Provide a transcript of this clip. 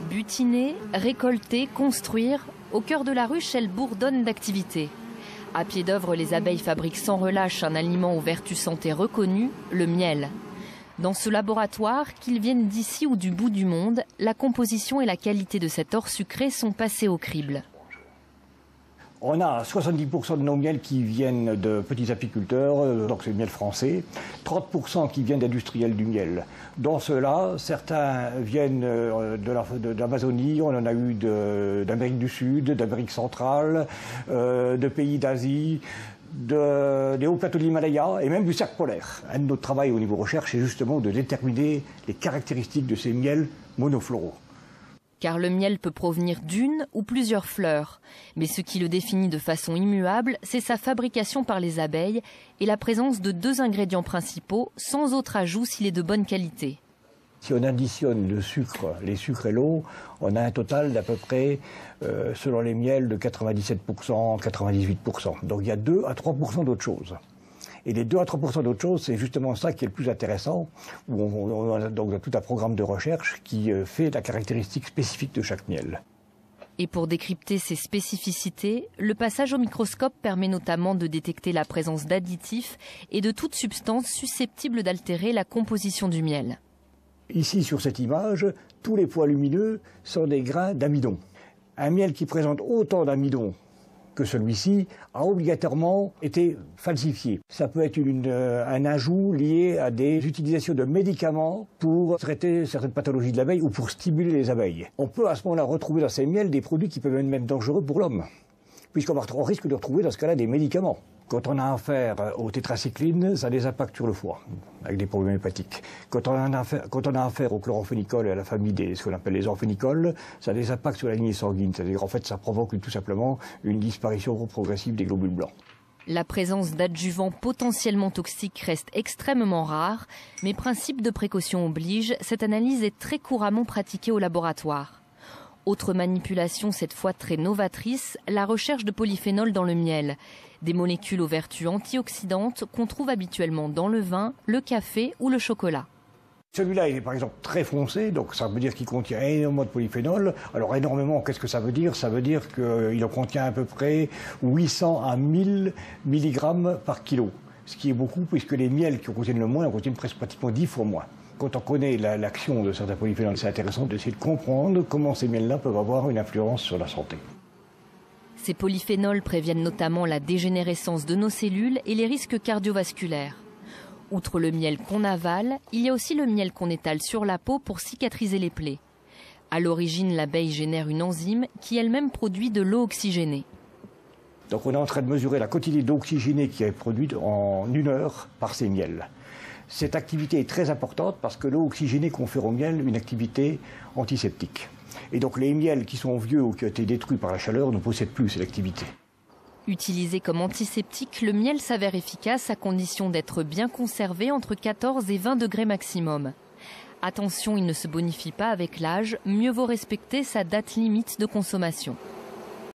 Butiner, récolter, construire, au cœur de la ruche, elle bourdonne d'activité. À pied d'œuvre, les abeilles fabriquent sans relâche un aliment aux vertus santé reconnues, le miel. Dans ce laboratoire, qu'ils viennent d'ici ou du bout du monde, la composition et la qualité de cet or sucré sont passées au crible. On a 70% de nos miels qui viennent de petits apiculteurs, donc c'est le miel français, 30% qui viennent d'industriels du miel. Dans ceux-là, certains viennent d'Amazonie, on en a eu d'Amérique du Sud, d'Amérique centrale, de pays d'Asie, des hauts plateaux de l'Himalaya et même du cercle polaire. Un de notre travail au niveau recherche est justement de déterminer les caractéristiques de ces miels monofloraux. Car le miel peut provenir d'une ou plusieurs fleurs. Mais ce qui le définit de façon immuable, c'est sa fabrication par les abeilles et la présence de 2 ingrédients principaux, sans autre ajout s'il est de bonne qualité. Si on additionne le sucre, les sucres et l'eau, on a un total d'à peu près, selon les miels, de 97%, 98%. Donc il y a 2 à 3% d'autres choses. Et les 2 à 3% d'autres choses, c'est justement ça qui est le plus intéressant, où on a donc tout un programme de recherche qui fait la caractéristique spécifique de chaque miel. Et pour décrypter ces spécificités, le passage au microscope permet notamment de détecter la présence d'additifs et de toute substance susceptible d'altérer la composition du miel. Ici, sur cette image, tous les points lumineux sont des grains d'amidon. Un miel qui présente autant d'amidon que celui-ci a obligatoirement été falsifié. Ça peut être un ajout lié à des utilisations de médicaments pour traiter certaines pathologies de l'abeille ou pour stimuler les abeilles. On peut à ce moment-là retrouver dans ces miels des produits qui peuvent être même dangereux pour l'homme, puisqu'on risque de retrouver dans ce cas-là des médicaments. Quand on a affaire aux tétracyclines, ça a des impacts sur le foie, avec des problèmes hépatiques. Quand on a affaire au chloramphénicol et à la famille de ce qu'on appelle les orphénicols, ça a des impacts sur la lignée sanguine. C'est-à-dire en fait, ça provoque tout simplement une disparition progressive des globules blancs. La présence d'adjuvants potentiellement toxiques reste extrêmement rare, mais principe de précaution oblige, cette analyse est très couramment pratiquée au laboratoire. Autre manipulation, cette fois très novatrice, la recherche de polyphénol dans le miel. Des molécules aux vertus antioxydantes qu'on trouve habituellement dans le vin, le café ou le chocolat. Celui-là est par exemple très foncé, donc ça veut dire qu'il contient énormément de polyphénol. Alors énormément, qu'est-ce que ça veut dire? Ça veut dire qu'il en contient à peu près 800 à 1000 mg par kilo. Ce qui est beaucoup puisque les miels qui en contiennent le moins en contiennent presque pratiquement 10 fois moins. Quand on connaît l'action de certains polyphénols, c'est intéressant d'essayer de comprendre comment ces miels-là peuvent avoir une influence sur la santé. Ces polyphénols préviennent notamment la dégénérescence de nos cellules et les risques cardiovasculaires. Outre le miel qu'on avale, il y a aussi le miel qu'on étale sur la peau pour cicatriser les plaies. À l'origine, l'abeille génère une enzyme qui elle-même produit de l'eau oxygénée. Donc on est en train de mesurer la quantité d'eau oxygénée qui est produite en 1 heure par ces miels. Cette activité est très importante parce que l'eau oxygénée confère au miel une activité antiseptique. Et donc les miels qui sont vieux ou qui ont été détruits par la chaleur ne possèdent plus cette activité. Utilisé comme antiseptique, le miel s'avère efficace à condition d'être bien conservé entre 14 et 20 degrés maximum. Attention, il ne se bonifie pas avec l'âge, mieux vaut respecter sa date limite de consommation.